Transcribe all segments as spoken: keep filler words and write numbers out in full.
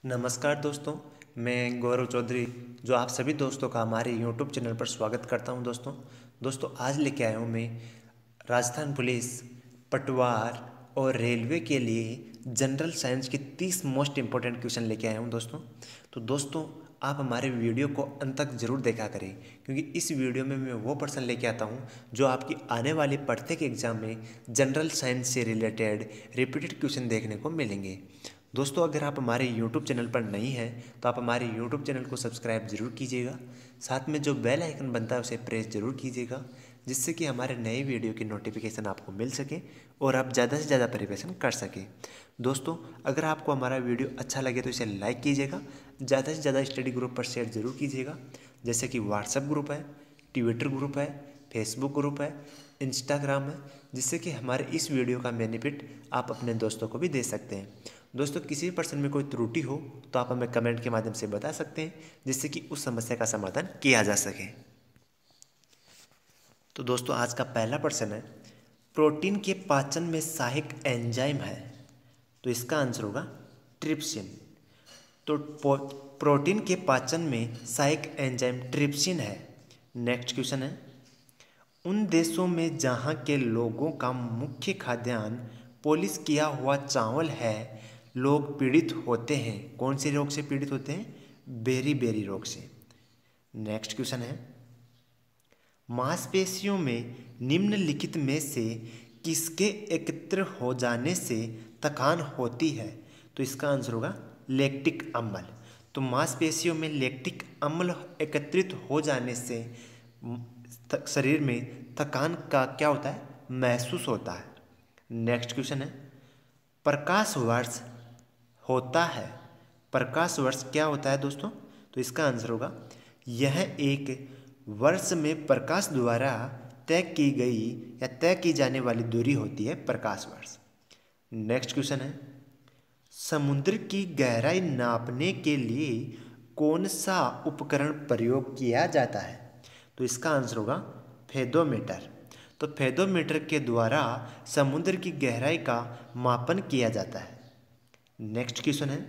नमस्कार दोस्तों, मैं गौरव चौधरी जो आप सभी दोस्तों का हमारे यूट्यूब चैनल पर स्वागत करता हूं। दोस्तों दोस्तों आज लेके आया हूं मैं राजस्थान पुलिस, पटवार और रेलवे के लिए जनरल साइंस की तीस मोस्ट इम्पोर्टेंट क्वेश्चन लेके आया हूं। दोस्तों तो दोस्तों आप हमारे वीडियो को अंत तक ज़रूर देखा करें, क्योंकि इस वीडियो में मैं वो पर्सन लेके आता हूं जो आपकी आने वाली प्रत्येक एग्जाम में जनरल साइंस से रिलेटेड रिपीटेड क्वेश्चन देखने को मिलेंगे। दोस्तों अगर आप हमारे यूट्यूब चैनल पर नहीं हैं तो आप हमारे यूट्यूब चैनल को सब्सक्राइब जरूर कीजिएगा, साथ में जो बेल आइकन बनता है उसे प्रेस जरूर कीजिएगा, जिससे कि हमारे नए वीडियो की नोटिफिकेशन आपको मिल सके और आप ज़्यादा से ज़्यादा प्रिपरेशन कर सकें। दोस्तों अगर आपको हमारा वीडियो अच्छा लगे तो इसे लाइक कीजिएगा, ज़्यादा से ज़्यादा स्टडी ग्रुप पर शेयर जरूर कीजिएगा, जैसे कि व्हाट्सएप ग्रुप है, ट्विटर ग्रुप है, फेसबुक ग्रुप है, इंस्टाग्राम है, जिससे कि हमारे इस वीडियो का बेनिफिट आप अपने दोस्तों को भी दे सकते हैं। दोस्तों किसी भी पर्सन में कोई त्रुटि हो तो आप हमें कमेंट के माध्यम से बता सकते हैं, जिससे कि उस समस्या का समाधान किया जा सके। तो दोस्तों आज का पहला प्रश्न है, प्रोटीन के पाचन में सहायक एंजाइम है, तो इसका आंसर होगा ट्रिप्सिन। तो प्रोटीन के पाचन में सहायक एंजाइम ट्रिप्सिन है। नेक्स्ट क्वेश्चन है, उन देशों में जहां के लोगों का मुख्य खाद्यान्न पॉलिश किया हुआ चावल है, लोग पीड़ित होते हैं। कौन से रोग से पीड़ित होते हैं? बेरी बेरी रोग से। नेक्स्ट क्वेश्चन है, मांसपेशियों में निम्नलिखित में से किसके एकत्र हो जाने से थकान होती है? तो इसका आंसर होगा लैक्टिक अम्ल। तो मांसपेशियों में लैक्टिक अम्ल एकत्रित हो जाने से शरीर में थकान का क्या होता है? महसूस होता है। नेक्स्ट क्वेश्चन है, प्रकाश वर्ष होता है। प्रकाश वर्ष क्या होता है दोस्तों? तो इसका आंसर होगा, यह एक वर्ष में प्रकाश द्वारा तय की गई या तय की जाने वाली दूरी होती है, प्रकाश वर्ष। नेक्स्ट क्वेश्चन है, समुद्र की गहराई नापने के लिए कौन सा उपकरण प्रयोग किया जाता है? तो इसका आंसर होगा फेदोमीटर। तो फेदोमीटर के द्वारा समुद्र की गहराई का मापन किया जाता है। नेक्स्ट क्वेश्चन है,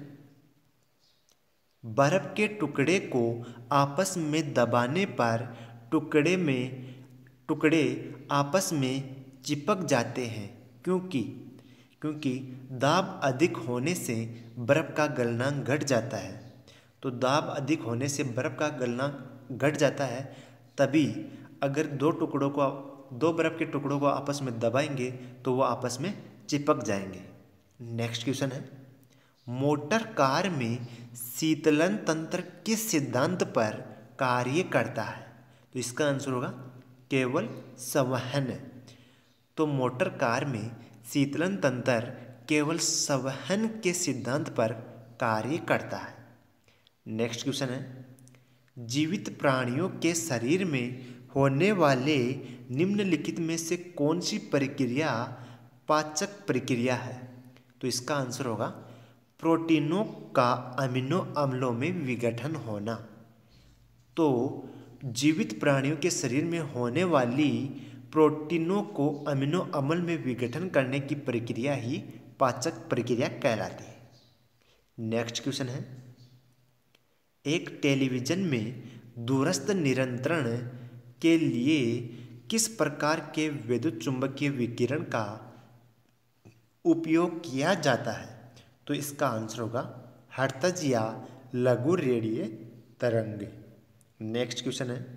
बर्फ के टुकड़े को आपस में दबाने पर टुकड़े में टुकड़े आपस में चिपक जाते हैं, क्योंकि क्योंकि दाब अधिक होने से बर्फ का गलनांक घट जाता है। तो दाब अधिक होने से बर्फ का गलनांक घट जाता है, तभी अगर दो टुकड़ों को दो बर्फ के टुकड़ों को आपस में दबाएंगे तो वो आपस में चिपक जाएंगे। नेक्स्ट क्वेश्चन है, मोटर कार में शीतलन तंत्र किस सिद्धांत पर कार्य करता है? तो इसका आंसर होगा केवल संवहन। तो मोटर कार में शीतलन तंत्र केवल संवहन के सिद्धांत पर कार्य करता है। नेक्स्ट क्वेश्चन है, जीवित प्राणियों के शरीर में होने वाले निम्नलिखित में से कौन सी प्रक्रिया पाचक प्रक्रिया है? तो इसका आंसर होगा प्रोटीनों का अमीनो अम्लों में विघटन होना। तो जीवित प्राणियों के शरीर में होने वाली प्रोटीनों को अमीनो अम्ल में विघटन करने की प्रक्रिया ही पाचक प्रक्रिया कहलाती है। नेक्स्ट क्वेश्चन है, एक टेलीविजन में दूरस्थ नियंत्रण के लिए किस प्रकार के विद्युत चुंबकीय विकिरण का उपयोग किया जाता है? तो इसका आंसर होगा हर्ट्ज या लघु रेडियो तरंग। नेक्स्ट क्वेश्चन है,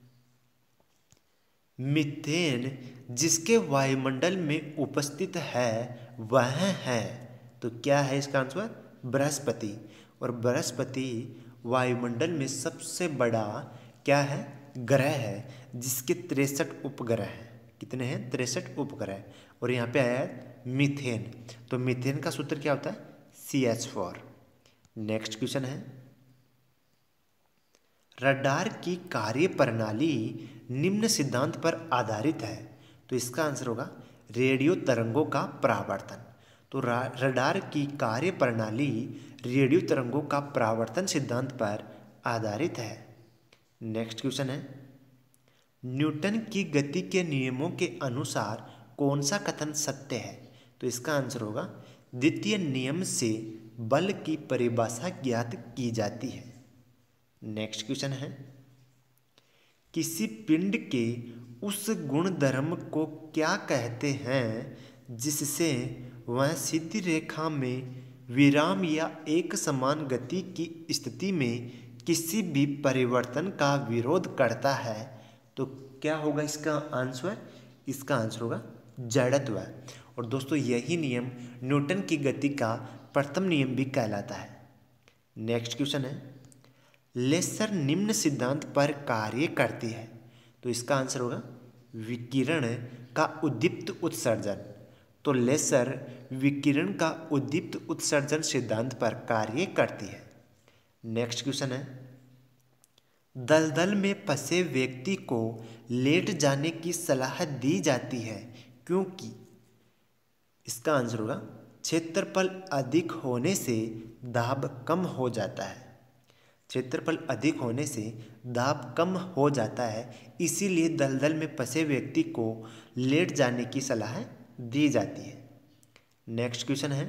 मीथेन जिसके वायुमंडल में उपस्थित है वह है, तो क्या है इसका आंसर? बृहस्पति। और बृहस्पति वायुमंडल में सबसे बड़ा क्या है? ग्रह है, जिसके तिरसठ उपग्रह हैं। कितने हैं? तिरसठ उपग्रह। और यहाँ पे आया है मीथेन। तो मीथेन का सूत्र क्या होता है? C H four. Next question है, रडार की कार्य प्रणाली निम्न सिद्धांत पर आधारित है। तो इसका आंसर होगा रेडियो तरंगों का परावर्तन। तो रडार की कार्य प्रणाली रेडियो तरंगों का परावर्तन सिद्धांत पर आधारित है। नेक्स्ट क्वेश्चन है, न्यूटन की गति के नियमों के अनुसार कौन सा कथन सत्य है? तो इसका आंसर होगा द्वितीय नियम से बल की परिभाषा ज्ञात की जाती है। नेक्स्ट क्वेश्चन है, किसी पिंड के उस गुणधर्म को क्या कहते हैं जिससे वह सीधी रेखा में विराम या एक समान गति की स्थिति में किसी भी परिवर्तन का विरोध करता है? तो क्या होगा इसका आंसर? इसका आंसर होगा जड़त्व। और दोस्तों यही नियम न्यूटन की गति का प्रथम नियम भी कहलाता है। नेक्स्ट क्वेश्चन है, लेसर निम्न सिद्धांत पर कार्य करती है। तो इसका आंसर होगा विकिरण का उद्दीप्त उत्सर्जन। तो लेसर विकिरण का उद्दीप्त उत्सर्जन सिद्धांत पर कार्य करती है। नेक्स्ट क्वेश्चन है, दलदल में फंसे व्यक्ति को लेट जाने की सलाह दी जाती है क्योंकि? इसका आंसर होगा क्षेत्रफल अधिक होने से दाब कम हो जाता है। क्षेत्रफल अधिक होने से दाब कम हो जाता है, इसीलिए दलदल में फंसे व्यक्ति को लेट जाने की सलाह दी जाती है। नेक्स्ट क्वेश्चन है,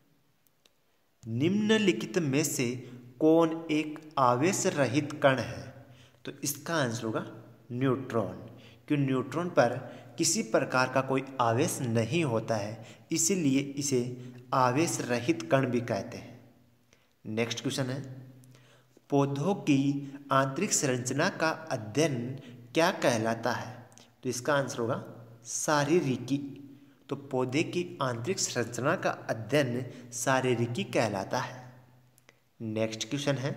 निम्नलिखित में से कौन एक आवेश रहित कण है? तो इसका आंसर होगा न्यूट्रॉन, क्योंकि न्यूट्रॉन पर किसी प्रकार का कोई आवेश नहीं होता है, इसीलिए इसे आवेश रहित कण भी कहते हैं। नेक्स्ट क्वेश्चन है, पौधों की आंतरिक संरचना का अध्ययन क्या कहलाता है? तो इसका आंसर होगा शारीरिकी। तो पौधे की आंतरिक संरचना का अध्ययन शारीरिकी कहलाता है। नेक्स्ट क्वेश्चन है,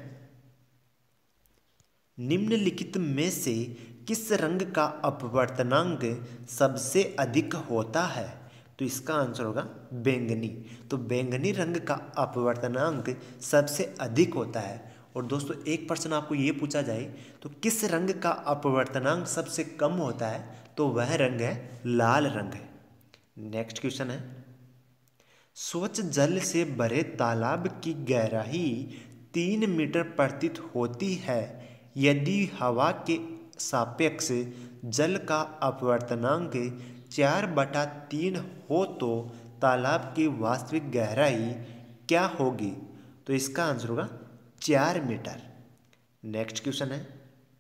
निम्नलिखित में से किस रंग का अपवर्तनांक सबसे अधिक होता है? तो इसका आंसर होगा बैंगनी। तो बैंगनी रंग का अपवर्तनांक सबसे अधिक होता है। और दोस्तों एक प्रश्न आपको ये पूछा जाए तो किस रंग का अपवर्तनांक सबसे कम होता है? तो वह रंग है लाल रंग है। नेक्स्ट क्वेश्चन है, स्वच्छ जल से भरे तालाब की गहराई तीन मीटर प्रतीत होती है यदि हवा के सापेक्ष जल का अपवर्तनांक चार बटा तीन हो तो तालाब की वास्तविक गहराई क्या होगी? तो इसका आंसर होगा चार मीटर। नेक्स्ट क्वेश्चन है,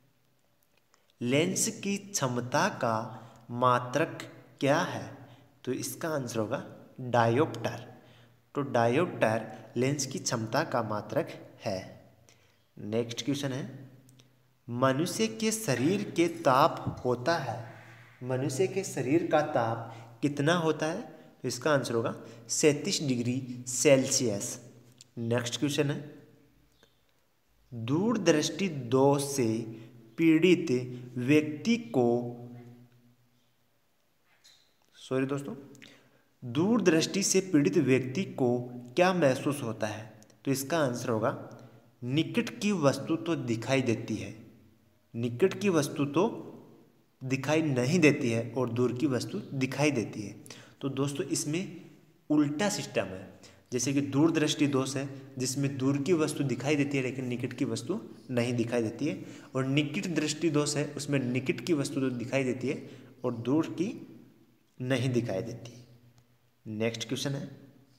लेंस की क्षमता का मात्रक क्या है? तो इसका आंसर होगा डायोप्टर। तो डायोप्टर लेंस की क्षमता का मात्रक है। नेक्स्ट क्वेश्चन है, मनुष्य के शरीर के ताप होता है, मनुष्य के शरीर का ताप कितना होता है? तो इसका आंसर होगा सैंतीस डिग्री सेल्सियस। नेक्स्ट क्वेश्चन है, दूरदृष्टि दोष से पीड़ित व्यक्ति को सॉरी दोस्तों दूरदृष्टि से पीड़ित व्यक्ति को क्या महसूस होता है? तो इसका आंसर होगा निकट की वस्तु तो दिखाई देती है, निकट की वस्तु तो दिखाई नहीं देती है और दूर की वस्तु दिखाई देती है। तो दोस्तों इसमें उल्टा सिस्टम है, जैसे कि दूरदृष्टि दोष है जिसमें दूर की वस्तु दिखाई देती है लेकिन निकट की वस्तु नहीं दिखाई देती है, और निकट दृष्टि दोष है उसमें निकट की वस्तु तो दिखाई देती है और दूर की नहीं दिखाई देती। नेक्स्ट क्वेश्चन है,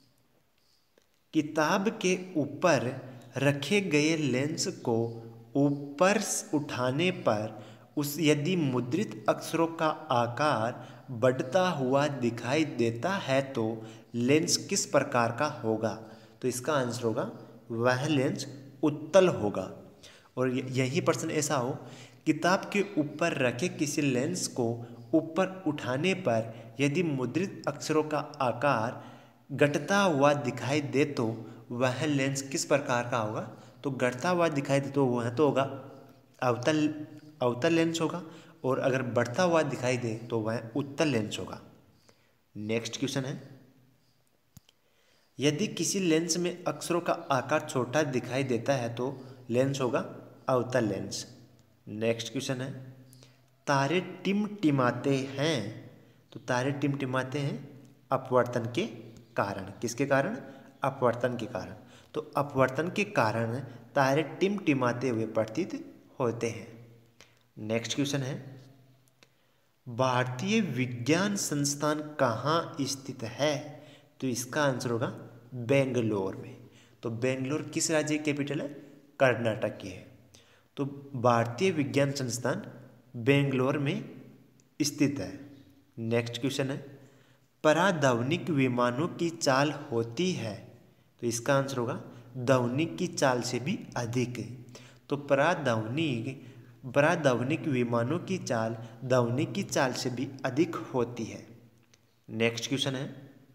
किताब के ऊपर रखे गए लेंस को ऊपर उठाने पर उस यदि मुद्रित अक्षरों का आकार बढ़ता हुआ दिखाई देता है तो लेंस किस प्रकार का होगा? तो इसका आंसर होगा वह लेंस उत्तल होगा। और यही प्रश्न ऐसा हो, किताब के ऊपर रखे किसी लेंस को ऊपर उठाने पर यदि मुद्रित अक्षरों का आकार घटता हुआ दिखाई दे तो वह लेंस किस प्रकार का होगा? तो घटता हुआ दिखाई दे तो वह तो होगा अवतल अवतल लेंस होगा, और अगर बढ़ता हुआ दिखाई दे तो वह उत्तल लेंस होगा। नेक्स्ट क्वेश्चन है, यदि किसी लेंस में अक्षरों का आकार छोटा दिखाई देता है तो लेंस होगा अवतल लेंस। नेक्स्ट क्वेश्चन है, तारे टिमटिमाते हैं, तो तारे टिमटिमाते हैं अपवर्तन के कारण। किसके कारण? अपवर्तन के कारण। तो अपवर्तन के कारण तारे टिमटिमाते हुए प्रतीत होते हैं। नेक्स्ट क्वेश्चन है, भारतीय विज्ञान संस्थान कहाँ स्थित है? तो इसका आंसर होगा बेंगलोर में। तो बेंगलोर किस राज्य की कैपिटल है? कर्नाटक की है। तो भारतीय विज्ञान संस्थान बेंगलोर में स्थित है। नेक्स्ट क्वेश्चन है, पराध्वनिक विमानों की चाल होती है, तो इसका आंसर होगा ध्वनिक की चाल से भी अधिक। तो पराध्वनिक पराध्वनिक विमानों की चाल ध्वनिक की चाल से भी अधिक होती है। नेक्स्ट क्वेश्चन है,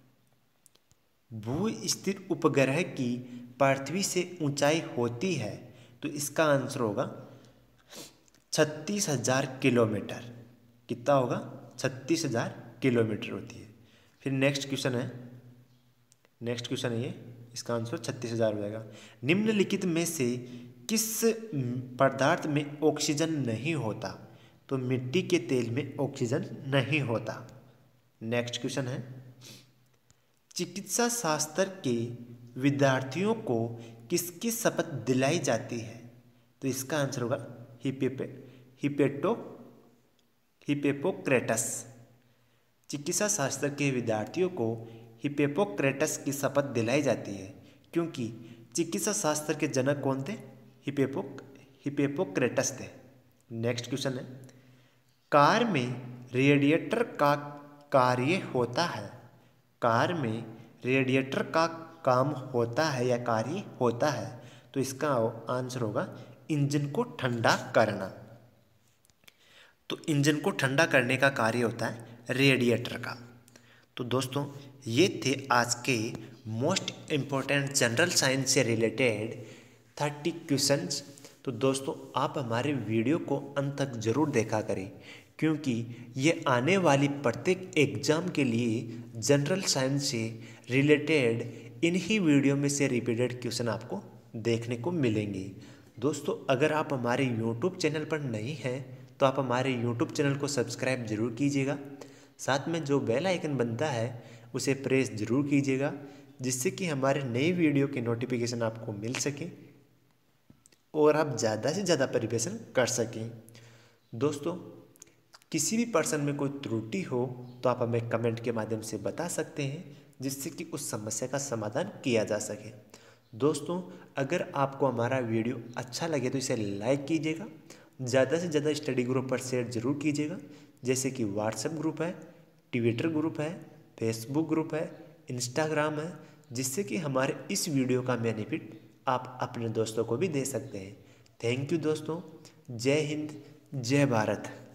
भू स्थिर उपग्रह की पृथ्वी से ऊंचाई होती है, तो इसका आंसर होगा छत्तीस हजार किलोमीटर। कितना होगा? छत्तीस हजार किलोमीटर होती है। फिर नेक्स्ट क्वेश्चन है नेक्स्ट क्वेश्चन है ये, इसका आंसर छत्तीस हजार हो जाएगा। निम्नलिखित में से किस पदार्थ में ऑक्सीजन नहीं होता? तो मिट्टी के तेल में ऑक्सीजन नहीं होता। नेक्स्ट क्वेश्चन है, चिकित्सा शास्त्र के विद्यार्थियों को किसकी शपथ दिलाई जाती है? तो इसका आंसर होगा हिपेपे हिपेटो हिपेपोक्रेटस। चिकित्सा शास्त्र के विद्यार्थियों को हिपेपोक्रेटस की शपथ दिलाई जाती है, क्योंकि चिकित्सा शास्त्र के जनक कौन थे? हिपेपोक हिपेपोक्रेटस थे। नेक्स्ट क्वेश्चन है, कार में रेडिएटर का कार्य होता है कार में रेडिएटर का काम होता है या कार्य होता है, तो इसका आंसर होगा इंजन को ठंडा करना। तो इंजन को ठंडा करने का कार्य होता है रेडिएटर का। तो दोस्तों, ये थे आज के मोस्ट इम्पोर्टेंट जनरल साइंस से रिलेटेड थर्टी क्वेश्चंस। तो दोस्तों, आप हमारे वीडियो को अंत तक जरूर देखा करें, क्योंकि ये आने वाली प्रत्येक एग्जाम के लिए जनरल साइंस से रिलेटेड इन्हीं वीडियो में से रिपीटेड क्वेश्चन आपको देखने को मिलेंगे। दोस्तों, अगर आप हमारे यूट्यूब चैनल पर नहीं हैं तो आप हमारे यूट्यूब चैनल को सब्सक्राइब जरूर कीजिएगा। साथ में जो बेल आइकन बनता है उसे प्रेस जरूर कीजिएगा, जिससे कि हमारे नई वीडियो की नोटिफिकेशन आपको मिल सके और आप ज़्यादा से ज़्यादा प्रिपरेशन कर सकें। दोस्तों, किसी भी पर्सन में कोई त्रुटि हो तो आप हमें कमेंट के माध्यम से बता सकते हैं, जिससे कि उस समस्या का समाधान किया जा सके। दोस्तों, अगर आपको हमारा वीडियो अच्छा लगे तो इसे लाइक कीजिएगा, ज़्यादा से ज़्यादा स्टडी ग्रुप पर शेयर जरूर कीजिएगा, जैसे कि व्हाट्सएप ग्रुप है, ट्विटर ग्रुप है, फेसबुक ग्रुप है, इंस्टाग्राम है, जिससे कि हमारे इस वीडियो का बेनिफिट आप अपने दोस्तों को भी दे सकते हैं। थैंक यू दोस्तों। जय हिंद, जय भारत।